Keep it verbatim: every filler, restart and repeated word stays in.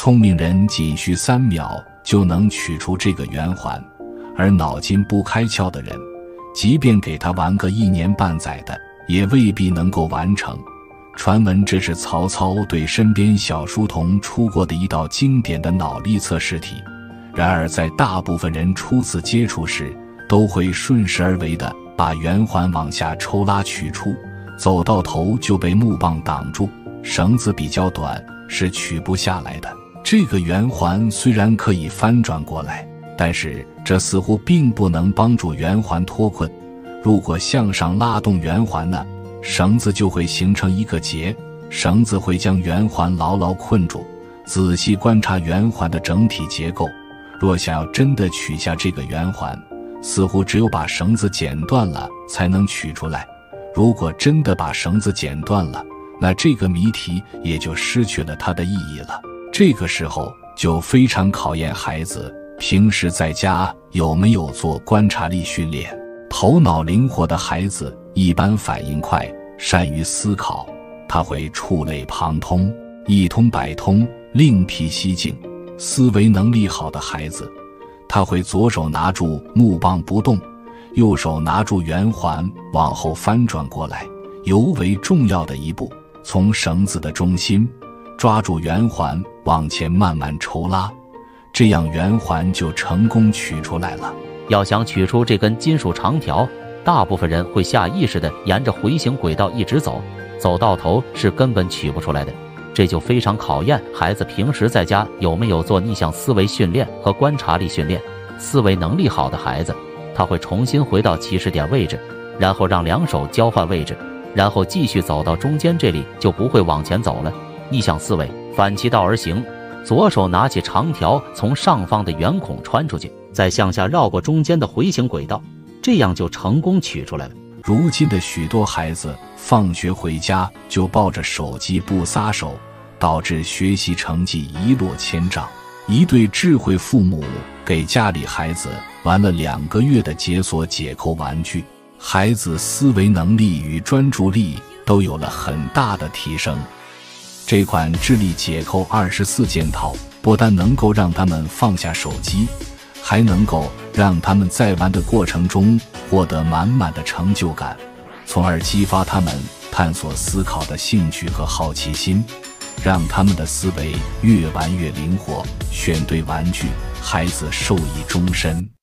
聪明人仅需三秒就能取出这个圆环，而脑筋不开窍的人，即便给他玩个一年半载的，也未必能够完成。传闻这是曹操对身边小书童出过的一道经典的脑力测试题，然而在大部分人初次接触时，都会顺势而为地把圆环往下抽拉取出，走到头就被木棒挡住，绳子比较短，是取不下来的。这个圆环虽然可以翻转过来，但是这似乎并不能帮助圆环脱困。如果向上拉动圆环呢，绳子就会形成一个结，绳子会将圆环牢牢困住。仔细观察圆环的整体结构，若想要真的取下这个圆环，似乎只有把绳子剪断了才能取出来。如果真的把绳子剪断了，那这个谜题也就失去了它的意义了。这个时候就非常考验孩子平时在家有没有做观察力训练。头脑灵活的孩子一般反应快，善于思考，他会触类旁通，一通百通，另辟蹊径。思维能力好的孩子，他会左手拿住木棒不动，右手拿住圆环往后翻转过来，尤为重要的一步，从绳子的中心抓住圆环往前慢慢抽拉，这样圆环就成功取出来了。 要想取出这根金属长条，大部分人会下意识地沿着回形轨道一直走，走到头是根本取不出来的。这就非常考验孩子平时在家有没有做逆向思维训练和观察力训练。思维能力好的孩子，他会重新回到起始点位置，然后让两手交换位置，然后继续走到中间，这里就不会往前走了。逆向思维，反其道而行，左手拿起长条从上方的圆孔穿出去，再向下绕过中间的回形轨道，这样就成功取出来了。 如今的许多孩子放学回家就抱着手机不撒手，导致学习成绩一落千丈。一对智慧父母给家里孩子玩了两个月的解锁解扣玩具，孩子思维能力与专注力都有了很大的提升。这款智力解扣二十四件套不但能够让他们放下手机，还能够让他们在玩的过程中获得满满的成就感，从而激发他们探索思考的兴趣和好奇心，让他们的思维越玩越灵活。选对玩具，孩子受益终身。